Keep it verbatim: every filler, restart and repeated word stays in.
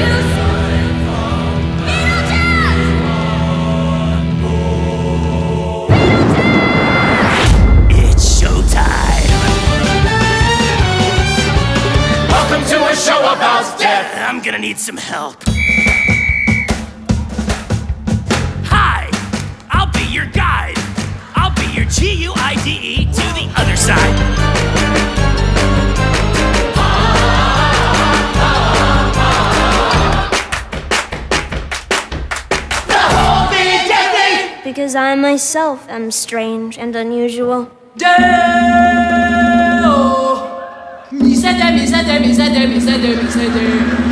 Beetlejuice! It's showtime! Welcome to a show about death! I'm gonna need some help. Hi! I'll be your guide. I'll be your G U I D E to the other side. Because I myself am strange and unusual. Deo! Mi sede, mi sede, mi sede, mi sede, mi sede.